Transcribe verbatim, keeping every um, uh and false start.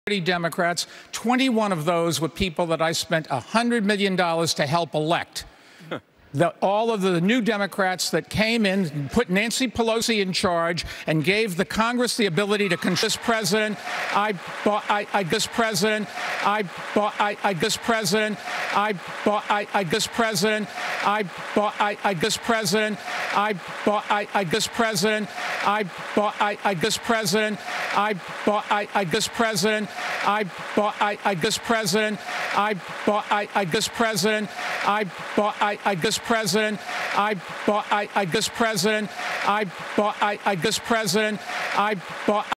Democrats, twenty-one of those were people that I spent one hundred million dollars to help elect. The, all of the new Democrats that came in, put Nancy Pelosi in charge, and gave the Congress the ability to control this president. I bought. I, I this president. I bought. I, I this president. I bought. I, I this president. I bought. I, I this president. I bought. I, I this president. I bought. I, I this president. I bought. I, I this president. I bought. I, I this president. I bought. I, I this president. I bought. I, I this president. I bought. I, I this president. I bought. I, I this president. I bought.